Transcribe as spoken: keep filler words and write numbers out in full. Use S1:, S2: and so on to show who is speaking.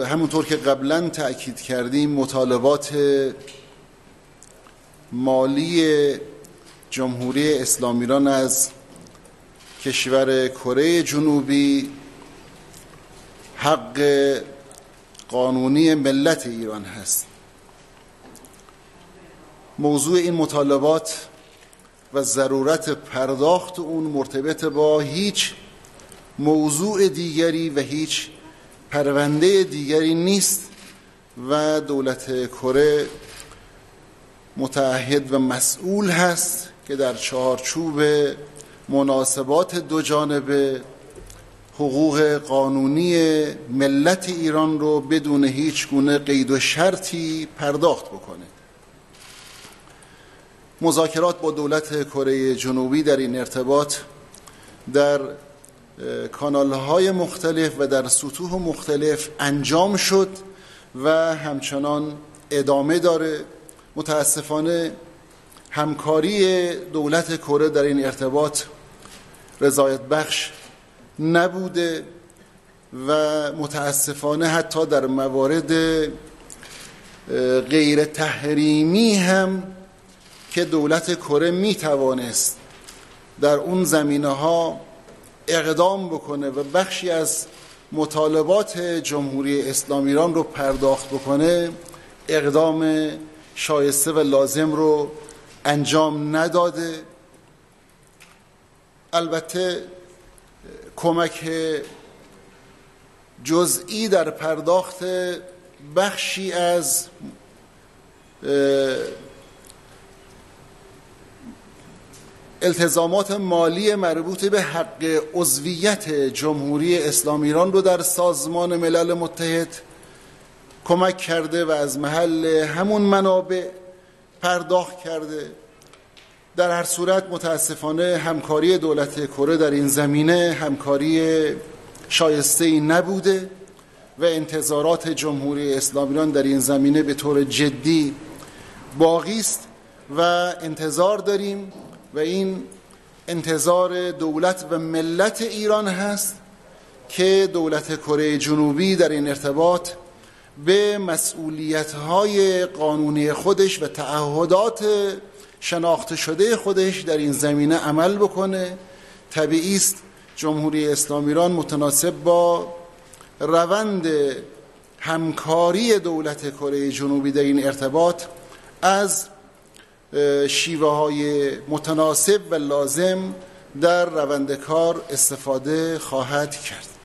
S1: همونطور که قبلا تأکید کردیم مطالبات مالی جمهوری اسلامی ایران از کشور کره جنوبی حق قانونی ملت ایران هست. موضوع این مطالبات و ضرورت پرداخت اون مرتبط با هیچ موضوع دیگری و هیچ پرونده دیگری نیست و دولت کره متعهد و مسئول هست که در چارچوب مناسبات دو جانبه حقوق قانونی ملت ایران رو بدون هیچ گونه قید و شرطی پرداخت بکنه. مذاکرات با دولت کره جنوبی در این ارتباط در کانال‌های مختلف و در سطوح مختلف انجام شد و همچنان ادامه داره. متاسفانه همکاری دولت کره در این ارتباط رضایت بخش نبوده و متاسفانه حتی در موارد غیر تحریمی هم که دولت کره می توانست در اون زمینه‌ها اقدام بکنه و بخشی از مطالبات جمهوری اسلامی ایران رو پرداخت بکنه، اقدام شایسته و لازم رو انجام نداده. البته کمک جزئی در پرداخت بخشی از التزامات مالی مربوط به حق عضویت جمهوری اسلامی ایران رو در سازمان ملل متحد کمک کرده و از محل همون منابع پرداخت کرده. در هر صورت متاسفانه همکاری دولت کره در این زمینه همکاری شایسته‌ای نبوده و انتظارات جمهوری اسلامی ایران در این زمینه به طور جدی باقی است و انتظار داریم و این انتظار دولت و ملت ایران هست که دولت کره جنوبی در این ارتباط به مسئولیت‌های قانونی خودش و تعهدات شناخته شده خودش در این زمینه عمل بکنه. طبیعی است جمهوری اسلامی ایران متناسب با روند همکاری دولت کره جنوبی در این ارتباط از شیوه‌های متناسب و لازم در روند کار استفاده خواهد کرد.